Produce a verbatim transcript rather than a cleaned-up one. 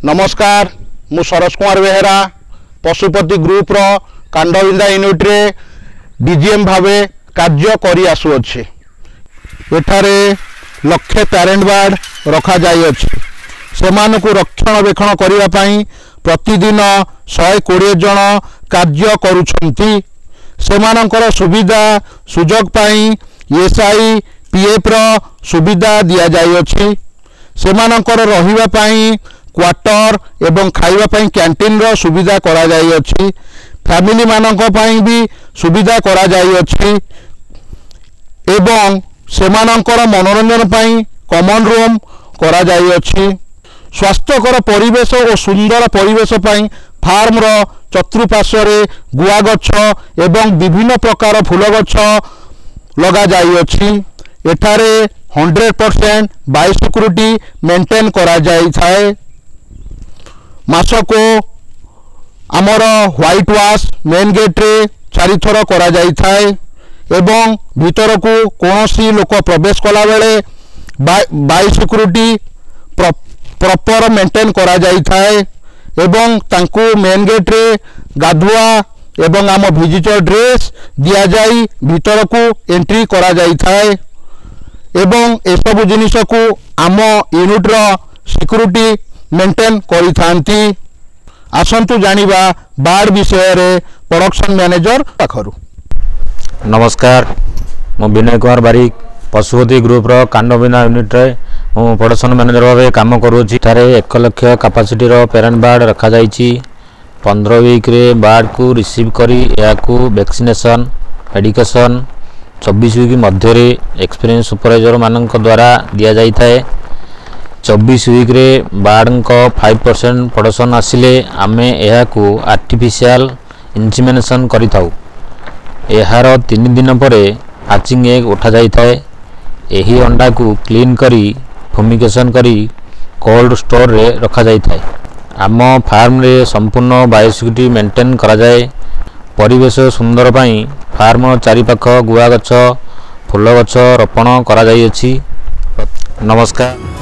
नमस्कार मु सरोज कुमार बेहेरा पशुपति ग्रुप रो कांडविंदा यूनिट रे डीजीएम भावे कार्य करी आसुअछि। एठारे लक्षे पैरेंट बार्ड रखा जाई अछि। सेमानकु रक्षणाबेक्षण करिवा पई प्रतिदिन सौ बीस जन कार्य करूछंती। सेमानकर सुविधा सुजोग पई एसआई पीएफ रो सुविधा दिया जाई अछि। सेमानकर रहिवा पई क्वार्टर एवं खाइबा पई कैंटीन रो सुविधा करा जाई अछि। फैमिली मानक पई भी सुविधा करा जाई अछि एवं सेमानकर मनोरंजन पई कॉमन रूम करा जाई अछि। स्वास्थ्यकर परिवेश और सुंदर परिवेश पई फार्म रो चतुर्पार्श्व रे गुआ गछ एवं विभिन्न प्रकार फूल गछ लगा जाई अछि। एठारे हंड्रेड परसेंट बायोसिक्यूरिटी मेंटेन करा जाई थाए। मासको आमर व्हाइट वाश मेन गेट रे चारि थर करा जाई थाए एवं भीतर को कोनोसी लोक प्रवेश कला बेले बायोसिक्यूरिटी प्रॉपर मेंटेन करा जाई थाए एवं तांको मेन गेट रे गाधुआ एवं आम विजिटर ड्रेस दिया जाई भीतर को एंट्री करा जाई थाए एवं ए सब जिनिस को आम यूनिट रो सिक्यूरिटी मेंटेन करी थांती। आसंतु जानिबा बार्ड विषय रे प्रोडक्शन मैनेजर पाखरु। नमस्कार मु विनय कुमार बारिक पशुपति ग्रुप रो कांडविना यूनिट रे मु प्रोडक्शन मैनेजर भावे काम करूछि। थारे एक लाख कैपेसिटी रो पेरेंट बार्ड रखा जाइछि। पंद्रह वीक रे बार्ड को रिसीव करी या को वैक्सीनेशन मेडिकेशन चौबीस वीक मध्य रे एक्सपीरियंस सुपरवाइजर मानक द्वारा दिया जाई थाए। चौबीस वीक रे बार्ड को फाइव परसेंट प्रोडक्शन आसिले आमे एहा को आर्टिफिशियल इंसेमिनेशन करि थाउ। एहार तीन दिन परे हैचिंग एग उठा जाई थाए। एही अंडा को क्लीन करी फुमिगेशन करी कोल्ड स्टोर रे रखा जाई थाए। आम फार्म रे संपूर्ण बायोसिक्यूरिटी मेंटेन करा जाए। परिवेश सुंदर पई फार्म चारिपाख गुआ गछ फूल गछ रोपण करा जाई अछि। नमस्कार।